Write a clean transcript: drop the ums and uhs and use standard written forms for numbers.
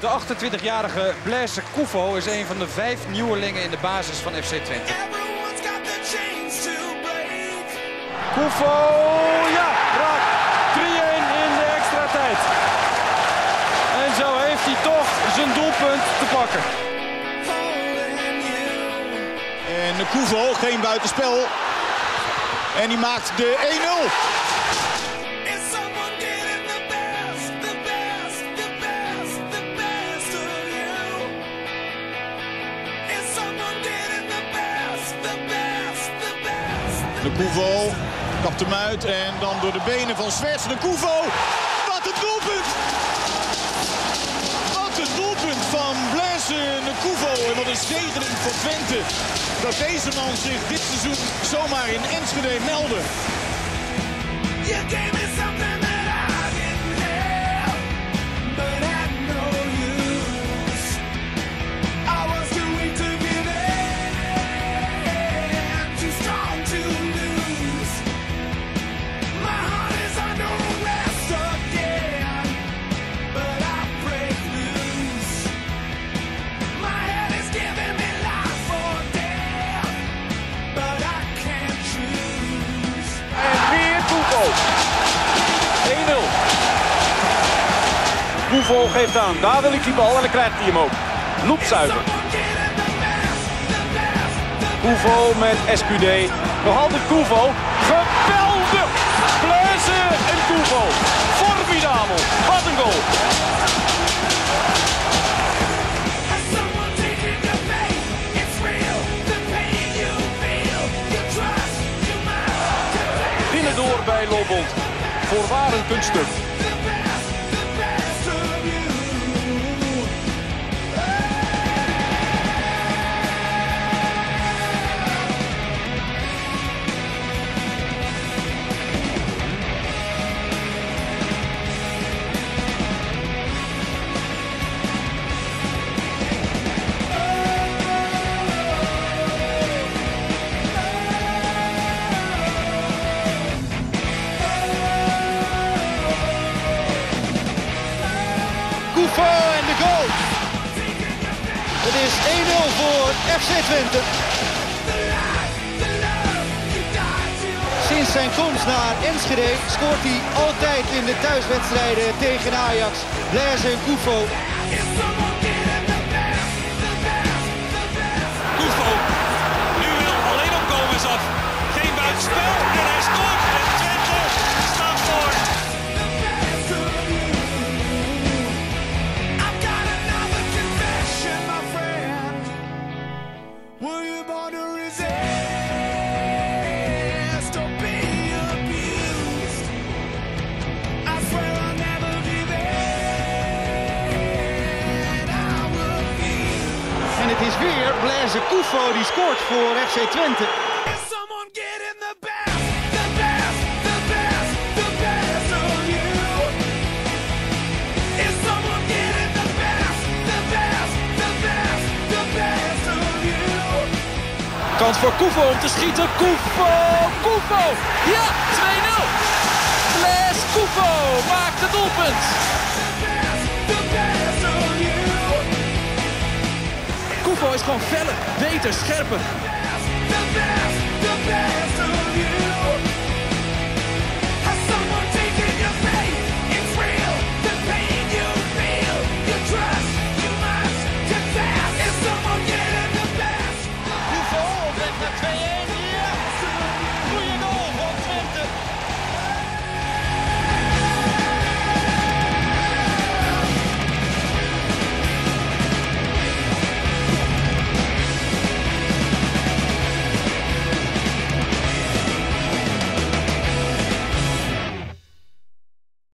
De 28-jarige Blaise Couvo is een van de 5 nieuwelingen in de basis van FC Twente. Couvo, ja, raak. 3-1 in de extra tijd. En zo heeft hij toch zijn doelpunt te pakken. En Couvo, geen buitenspel. En die maakt de 1-0. De Couvo kapt hem uit en dan door de benen van Zwerts. De Couvo, wat een doelpunt! Wat een doelpunt van Blaise de Couvo. En wat een zegening voor Twente. Dat deze man zich dit seizoen zomaar in Enschede meldde. Couvo geeft aan, daar wil ik die bal en dan krijgt hij hem ook. Loopzuiver. Couvo met SQD. Nog altijd Couvo. Geweldig! Blaise en Couvo. Formidabel. Wat een goal. Binnendoor bij Lobond. Voorwaar een kunststuk. Couvo en de goal. Het is 1-0 voor FC Twente. Sinds zijn komst naar Enschede scoort hij altijd in de thuiswedstrijden tegen Ajax. Blaise en Couvo. Couvo, nu wil alleen op Gomez af. Geen buitenspel en hij scoort. En Twente staat voor. En het is weer Blaise Couvo die scoort voor FC Twente. Kans voor Couvo om te schieten. Couvo! Ja, 2-0. Blaise Couvo maakt het doelpunt. Couvo is gewoon feller, beter, scherper.